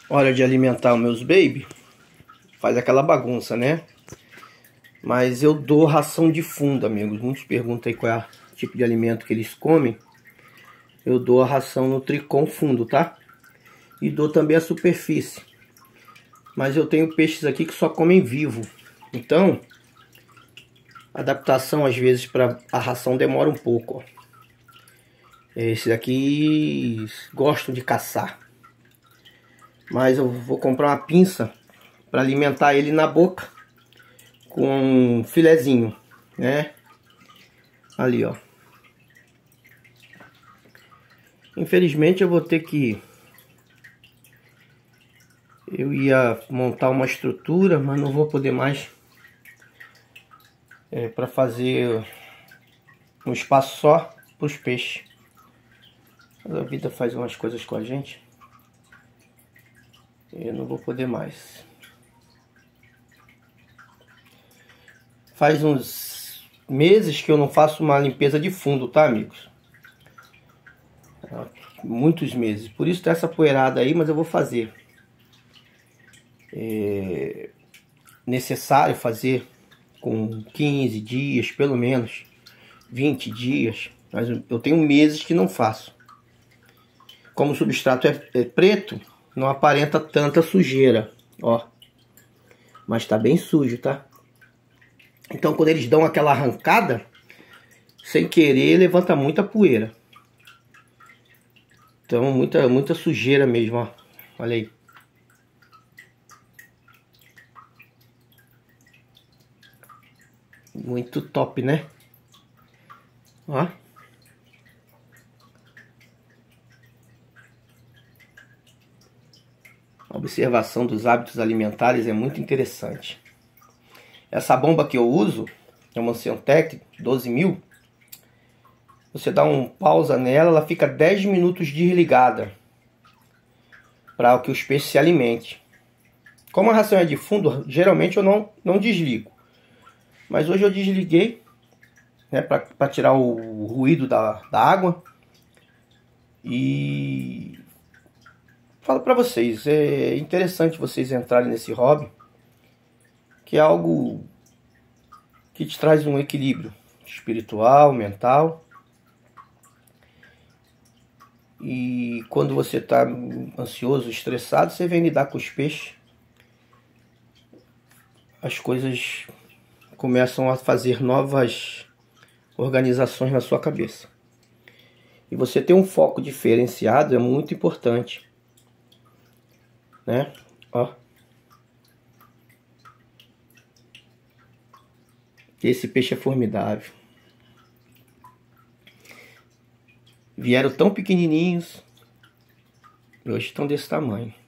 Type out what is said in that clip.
hora de alimentar os meus baby, faz aquela bagunça, né? Mas eu dou ração de fundo, amigos. Muitos perguntam aí qual é o tipo de alimento que eles comem. Eu dou a ração Nutricom fundo, tá? E dou também a superfície. Mas eu tenho peixes aqui que só comem vivo. Então, a adaptação às vezes para a ração demora um pouco, ó. Esses aqui gostam de caçar. Mas eu vou comprar uma pinça para alimentar ele na boca com um filezinho, né? Ali, ó. Infelizmente eu vou ter que... Eu ia montar uma estrutura, mas não vou poder mais. Para fazer um espaço só para os peixes. Mas a vida faz umas coisas com a gente. Eu não vou poder mais. Faz uns meses que eu não faço uma limpeza de fundo, tá, amigos? Muitos meses. Por isso tá essa poeirada aí, mas eu vou fazer. É necessário fazer com 15 dias, pelo menos 20 dias. Mas eu tenho meses que não faço. Como o substrato é preto, não aparenta tanta sujeira, ó. Mas tá bem sujo, tá? Então quando eles dão aquela arrancada, sem querer, levanta muita poeira. Então muita sujeira mesmo, ó. Olha aí. Muito top, né? Ó. A observação dos hábitos alimentares é muito interessante. Essa bomba que eu uso é uma Oceantec 12.000. Você dá um pausa nela, ela fica 10 minutos desligada para que os peixes se alimentem. Como a ração é de fundo, geralmente eu não desligo. Mas hoje eu desliguei, né, para tirar o ruído da água. E falo para vocês, é interessante vocês entrarem nesse hobby, que é algo que te traz um equilíbrio espiritual, mental. E quando você está ansioso, estressado, você vem lidar com os peixes, as coisas começam a fazer novas organizações na sua cabeça. E você ter um foco diferenciado é muito importante, né? Ó. Esse peixe é formidável. Vieram tão pequenininhos e hoje estão desse tamanho.